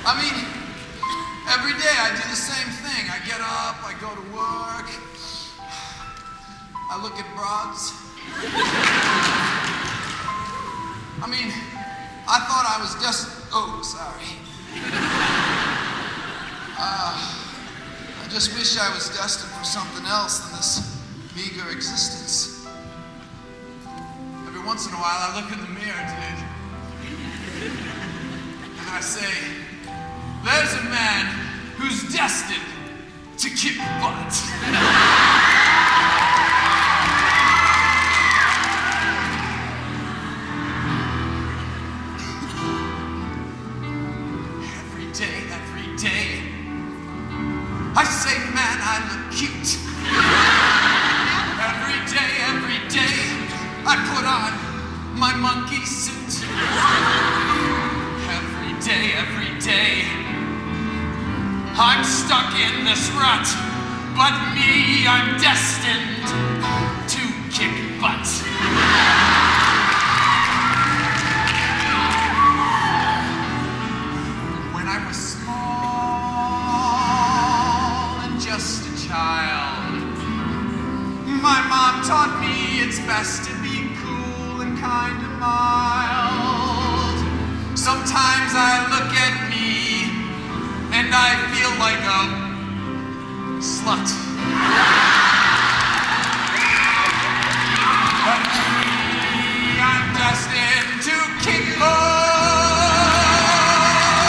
I mean, every day I do the same thing. I get up, I go to work, I look at broads. I mean, I thought I was just, oh, sorry. I just wish I was destined for something else than this meager existence. Every once in a while I look in the mirror, dude, and I say, there's a man who's destined to kick butt. Every day, I say, man, I look cute. Every day, I put on my monkey suit. Every day, I'm stuck in this rut, but me, I'm destined to kick butt. When I was small and just a child, my mom taught me it's best to be cool and kind of mild. Sometimes I look at me and I feel like a slut. But me, I'm destined to kick butt.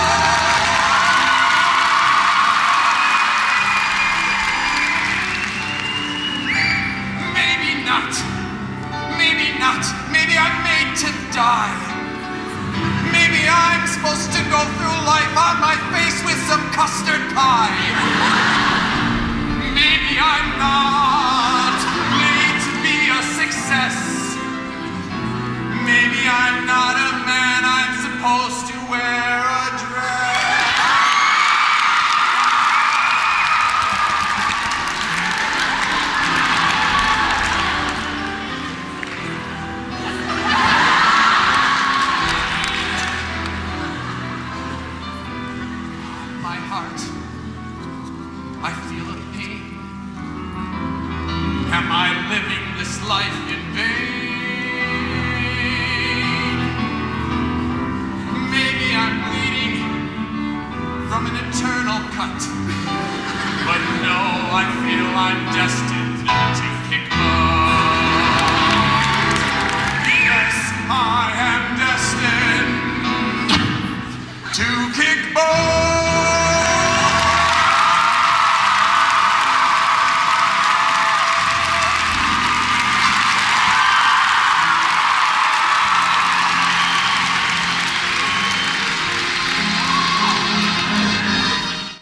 Maybe I'm made to die. Maybe I'm supposed to go through life on my face with some custard pie. Maybe I'm not made to be a success. Maybe I'm not a man, I'm supposed to wear a dress. I feel a pain. Am I living this life in vain? Maybe I'm bleeding from an eternal cut. But no, I feel I'm destined to kick butt. Yes, I am destined to kick butt.